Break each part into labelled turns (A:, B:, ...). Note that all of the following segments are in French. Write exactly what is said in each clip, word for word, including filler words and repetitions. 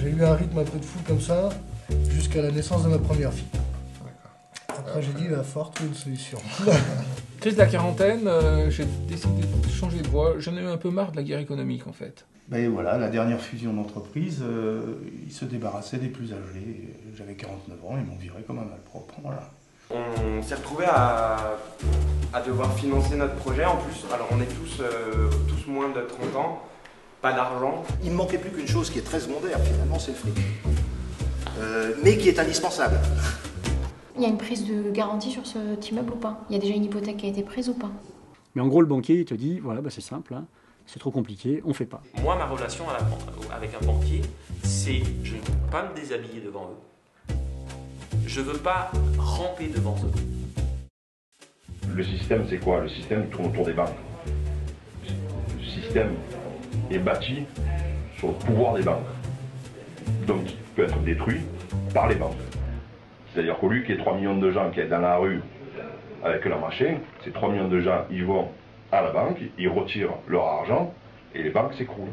A: J'ai eu un rythme un peu de fou comme ça jusqu'à la naissance de ma première fille. Après, j'ai dit, il va falloir trouver une solution.
B: Crise de la quarantaine, euh, j'ai décidé de changer de voie. J'en ai eu un peu marre de la guerre économique, en fait.
C: Ben voilà, la dernière fusion d'entreprise, euh, ils se débarrassaient des plus âgés. J'avais quarante-neuf ans, ils m'ont viré comme un malpropre. Voilà.
D: On s'est retrouvé à, à devoir financer notre projet. En plus, alors on est tous, euh, tous moins de trente ans, pas d'argent.
E: Il ne manquait plus qu'une chose qui est très secondaire, finalement, c'est le fric. Euh, mais qui est indispensable.
F: Il y a une prise de garantie sur cet immeuble ou pas? Il y a déjà une hypothèque qui a été prise ou pas?
G: Mais en gros, le banquier, il te dit, voilà, bah, c'est simple, hein, c'est trop compliqué, on fait pas.
H: Moi, ma relation à la, avec un banquier, c'est je ne veux pas me déshabiller devant eux. Je veux pas ramper devant eux.
I: Le système, c'est quoi? Le système tourne autour des banques. Le système est bâti sur le pouvoir des banques. Donc, il peut être détruit par les banques. C'est-à-dire qu'au lieu qu'il y ait trois millions de gens qui sont dans la rue avec leur machin, ces trois millions de gens, ils vont à la banque, ils retirent leur argent et les banques s'écroulent.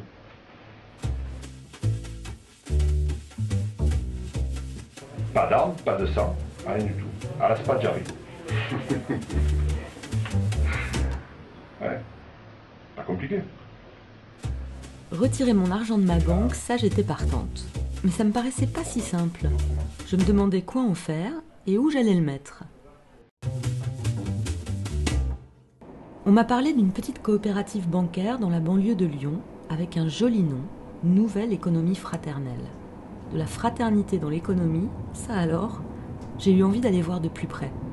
I: Pas d'armes, pas de sang, rien du tout. À la Spadjari. Ouais, pas compliqué.
J: Retirer mon argent de ma banque, ça j'étais partante. Mais ça me paraissait pas si simple. Je me demandais quoi en faire et où j'allais le mettre. On m'a parlé d'une petite coopérative bancaire dans la banlieue de Lyon avec un joli nom, Nouvelle Économie Fraternelle. De la fraternité dans l'économie, ça alors, j'ai eu envie d'aller voir de plus près.